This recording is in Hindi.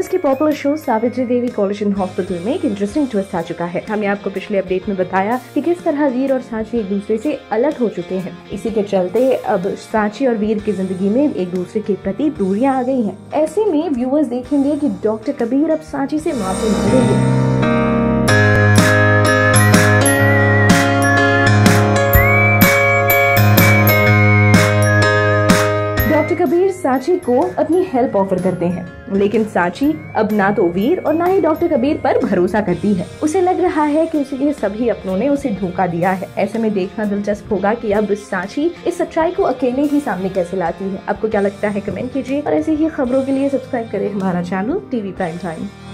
वीवर्स की popular show Savitri Devi college and hospital में एक इंटरेस्टिंग ट्विस्ट आ चुका है। हमने आपको पिछले अपडेट में बताया कि किस तरह वीर और सांची एक दूसरे से अलग हो चुके हैं। इसी के चलते अब सांची और वीर की जिंदगी में एक दूसरे के प्रति दूरियां आ गई हैं। ऐसे में व्यूअर्स देखेंगे कि डॉक्टर कबीर अब सांची से माफी मांगेंगे। डॉक्टर कबीर सांची को अपनी हेल्प ऑफर करते हैं, लेकिन सांची अब ना तो वीर और ना ही डॉक्टर कबीर पर भरोसा करती है। उसे लग रहा है कि उसके सभी अपनों ने उसे धोखा दिया है। ऐसे में देखना दिलचस्प होगा कि अब सांची इस सच्चाई को अकेले ही सामने कैसे लाती है। आपको क्या लगता है, कमेंट कीजिए और ऐसी ही खबरों के लिए सब्सक्राइब करें हमारा चैनल टीवी प्राइम टाइम।